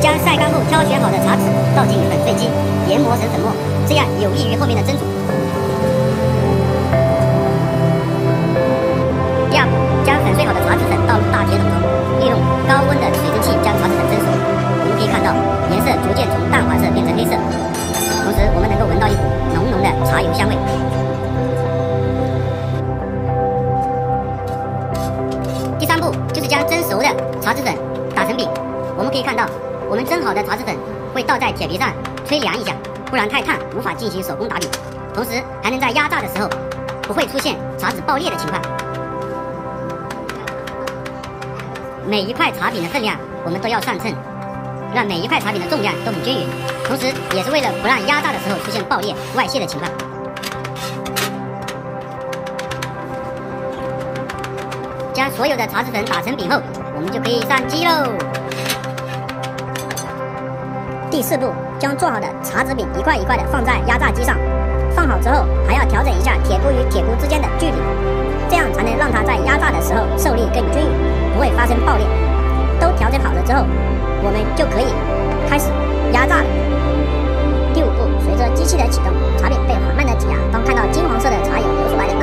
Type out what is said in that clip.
将晒干后挑选好的茶籽倒进粉碎机，研磨成粉末，这样有利于后面的蒸煮。第二步，将粉碎好的茶籽粉倒入大铁桶中，利用高温的水蒸气将茶籽粉蒸熟。我们可以看到颜色逐渐从淡黄色变成黑色，同时我们能够闻到一股浓浓的茶油香味。第三步就是将蒸熟的茶籽粉打成饼。我们可以看到，我们蒸好的茶籽粉会倒在铁皮上吹凉一下，不然太烫无法进行手工打饼，同时还能在压榨的时候不会出现茶籽爆裂的情况。每一块茶饼的分量我们都要上称，让每一块茶饼的重量都很均匀，同时也是为了不让压榨的时候出现爆裂外泄的情况。将所有的茶籽粉打成饼后，我们就可以上机喽。第四步，将做好的茶籽饼一块一块的放在压榨机上，放好之后还要调整一下铁箍与铁箍之间的距离，这样才能让它在压榨的时候受力更均匀，不会发生爆裂。都调整好了之后，我们就可以开始压榨了。第五步，随着机器的启动，茶饼被缓慢的挤压，当看到金黄色的茶油流出来的